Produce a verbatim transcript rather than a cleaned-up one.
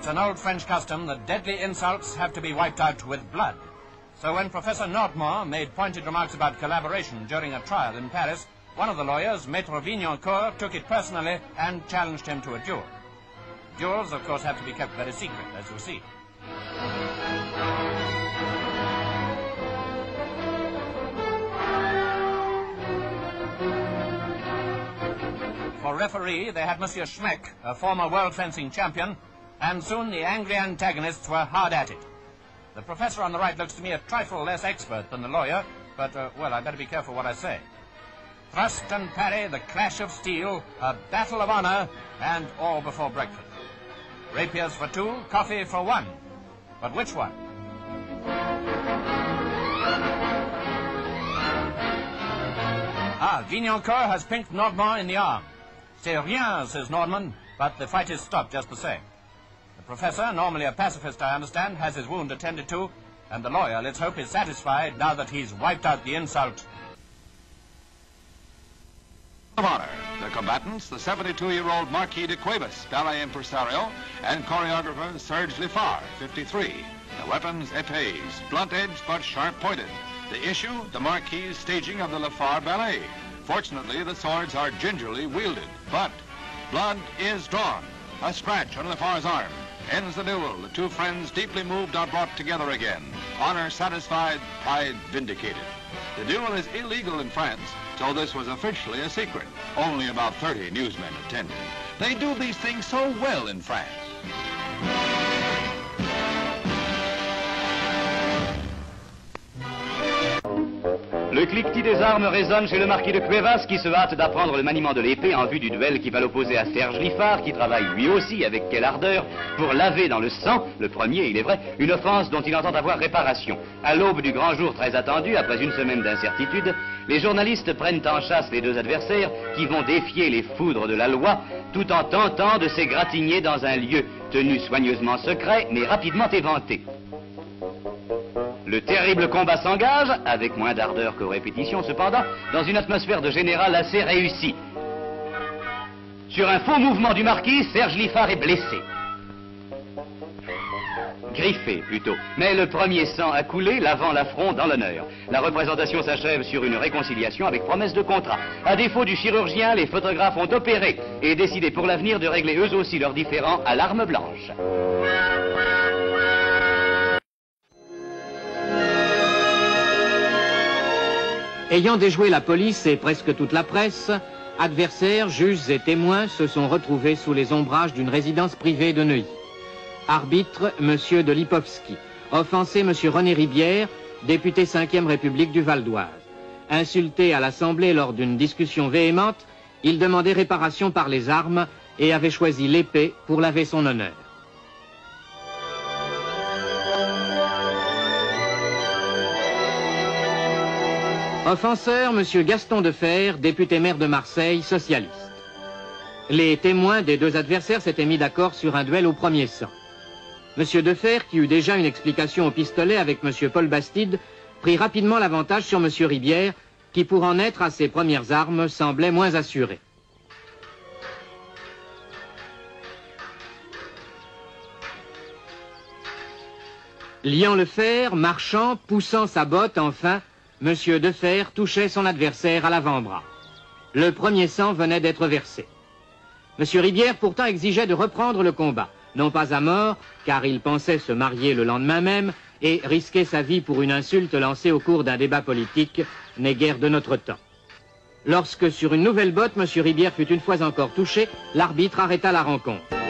It's an old French custom that deadly insults have to be wiped out with blood. So when Professor Nordmont made pointed remarks about collaboration during a trial in Paris, one of the lawyers, Maître Vignancourt, took it personally and challenged him to a duel. Duels, of course, have to be kept very secret, as you'll see. For referee, they had Monsieur Schmeck, a former world fencing champion, and soon the angry antagonists were hard at it. The professor on the right looks to me a trifle less expert than the lawyer, but, uh, well, I better be careful what I say. Thrust and parry, the clash of steel, a battle of honor, and all before breakfast. Rapiers for two, coffee for one. But which one? Ah, Vignancourt has pinked Nordmont in the arm. C'est rien, says Nordman, but the fight is stopped just the same. The professor, normally a pacifist, I understand, has his wound attended to, and the lawyer, let's hope, is satisfied now that he's wiped out the insult. Of honor, the combatants, the seventy-two-year-old Marquis de Cuevas, ballet impresario, and choreographer Serge Lifar, fifty-three. The weapons, épées, blunt-edged but sharp-pointed. The issue, the Marquis' staging of the Lifar ballet. Fortunately, the swords are gingerly wielded, but blood is drawn. A scratch on Lifar's arm ends the duel. The two friends, deeply moved, are brought together again. Honor satisfied, pride vindicated. The duel is illegal in France, so this was officially a secret. Only about thirty newsmen attended. They do these things so well in France. Le cliquetis des armes résonne chez le marquis de Cuevas qui se hâte d'apprendre le maniement de l'épée en vue du duel qui va l'opposer à Serge Lifar qui travaille lui aussi avec quelle ardeur pour laver dans le sang, le premier il est vrai, une offense dont il entend avoir réparation. À l'aube du grand jour très attendu, après une semaine d'incertitude, les journalistes prennent en chasse les deux adversaires qui vont défier les foudres de la loi tout en tentant de s'égratigner dans un lieu tenu soigneusement secret mais rapidement éventé. Le terrible combat s'engage, avec moins d'ardeur qu'aux répétitions cependant, dans une atmosphère de général assez réussie. Sur un faux mouvement du marquis, Serge Lifar est blessé. Griffé plutôt, mais le premier sang a coulé, lavant l'affront dans l'honneur. La représentation s'achève sur une réconciliation avec promesse de contrat. À défaut du chirurgien, les photographes ont opéré et décidé pour l'avenir de régler eux aussi leurs différends à l'arme blanche. Ayant déjoué la police et presque toute la presse, adversaires, juges et témoins se sont retrouvés sous les ombrages d'une résidence privée de Neuilly. Arbitre, M. de Lipovski. Offensé, M. René Ribière, député cinquième République du Val d'Oise. Insulté à l'Assemblée lors d'une discussion véhémente, il demandait réparation par les armes et avait choisi l'épée pour laver son honneur. Offenseur, M. Gaston Defer, député maire de Marseille, socialiste. Les témoins des deux adversaires s'étaient mis d'accord sur un duel au premier sang. M. Defer, qui eut déjà une explication au pistolet avec M. Paul Bastide, prit rapidement l'avantage sur M. Ribière, qui pour en être à ses premières armes semblait moins assuré. Liant le fer, marchant, poussant sa botte, enfin, M. Defer touchait son adversaire à l'avant-bras. Le premier sang venait d'être versé. M. Ribière pourtant exigeait de reprendre le combat, non pas à mort, car il pensait se marier le lendemain même et risquer sa vie pour une insulte lancée au cours d'un débat politique n'est guère de notre temps. Lorsque sur une nouvelle botte, M. Ribière fut une fois encore touché, l'arbitre arrêta la rencontre.